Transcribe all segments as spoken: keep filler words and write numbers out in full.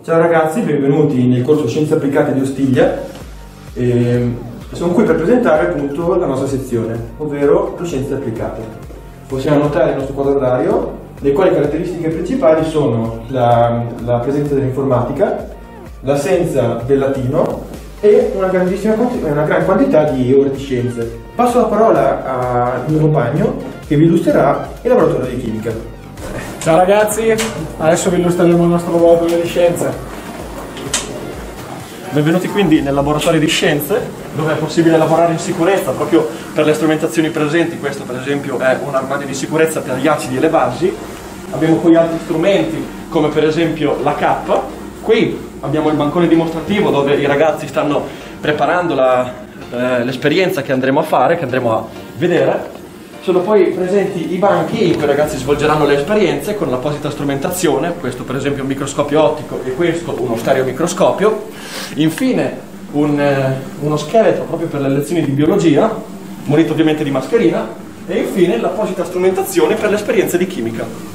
Ciao ragazzi, benvenuti nel corso Scienze Applicate di Ostiglia. E sono qui per presentare appunto la nostra sezione, ovvero le scienze applicate. Possiamo notare il nostro quadro orario, le quali caratteristiche principali sono la, la presenza dell'informatica, l'assenza del latino e una grandissima una gran quantità di ore di scienze. Passo la parola al mio compagno che vi illustrerà il laboratorio di chimica. Ciao ragazzi, adesso vi illustreremo il nostro laboratorio di scienze. Benvenuti quindi nel laboratorio di scienze, dove è possibile lavorare in sicurezza proprio per le strumentazioni presenti. Questo per esempio è un armadio di sicurezza per gli acidi e le basi. Abbiamo poi altri strumenti come per esempio la cappa. Qui abbiamo il bancone dimostrativo dove i ragazzi stanno preparando l'esperienza che andremo a fare, che andremo a vedere. Sono poi presenti i banchi in cui i ragazzi svolgeranno le esperienze con l'apposita strumentazione, questo per esempio un microscopio ottico e questo uno stereomicroscopio. Infine un, eh, uno scheletro proprio per le lezioni di biologia, munito ovviamente di mascherina, e infine l'apposita strumentazione per le esperienze di chimica.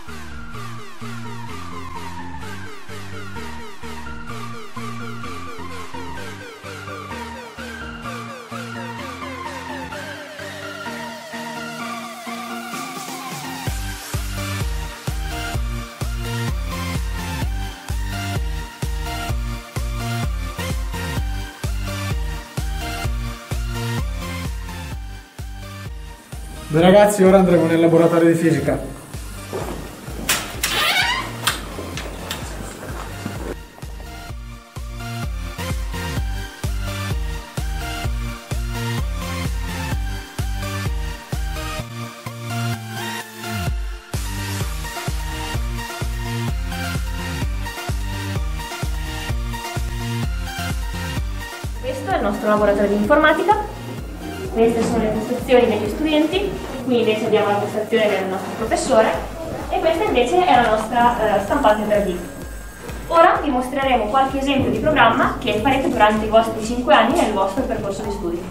Beh ragazzi, ora andremo nel laboratorio di fisica. Questo è il nostro laboratorio di informatica. Queste sono le postazioni degli studenti, qui invece abbiamo la postazione del nostro professore e questa invece è la nostra eh, stampante tre D. Ora vi mostreremo qualche esempio di programma che farete durante i vostri cinque anni nel vostro percorso di studi.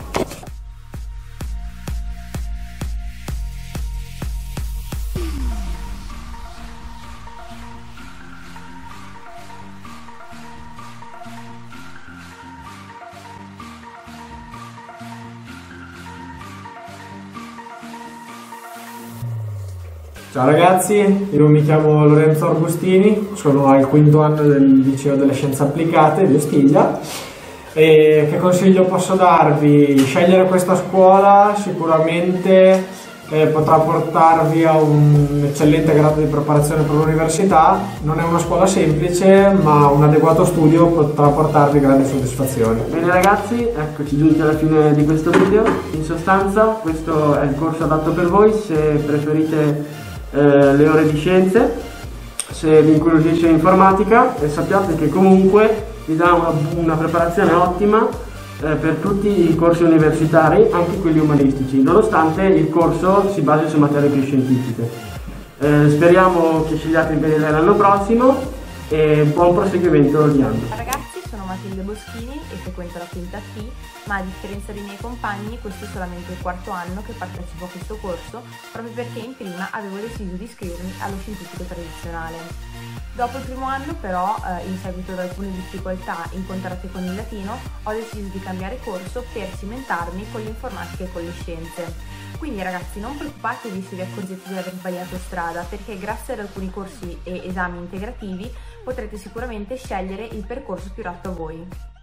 Ciao ragazzi, io mi chiamo Lorenzo Arbustini, sono al quinto anno del liceo delle scienze applicate di Ostiglia. E che consiglio posso darvi? Scegliere questa scuola sicuramente eh, potrà portarvi a un eccellente grado di preparazione per l'università. Non è una scuola semplice, ma un adeguato studio potrà portarvi grandi soddisfazioni. Bene ragazzi, eccoci giunti alla fine di questo video. In sostanza questo è il corso adatto per voi se preferite Eh, le ore di scienze, se vi incuriosisce informatica, e sappiate che comunque vi dà una, una preparazione ottima eh, per tutti i corsi universitari, anche quelli umanistici, nonostante il corso si basi su materie più scientifiche. Eh, speriamo che scegliate bene l'anno prossimo e buon proseguimento di anno. Ragazzi, sono Matilde Boschini e frequento la quinta T, ma a differenza dei miei compagni questo è solamente il quarto anno che partecipo a questo corso, proprio perché in prima avevo deciso di iscrivermi allo scientifico tradizionale. Dopo il primo anno però, eh, in seguito ad alcune difficoltà incontrate con il latino, ho deciso di cambiare corso per cimentarmi con l'informatica e con le scienze. Quindi ragazzi, non preoccupatevi se vi accorgete di aver sbagliato strada, perché grazie ad alcuni corsi e esami integrativi potrete sicuramente scegliere il percorso più adatto a voi.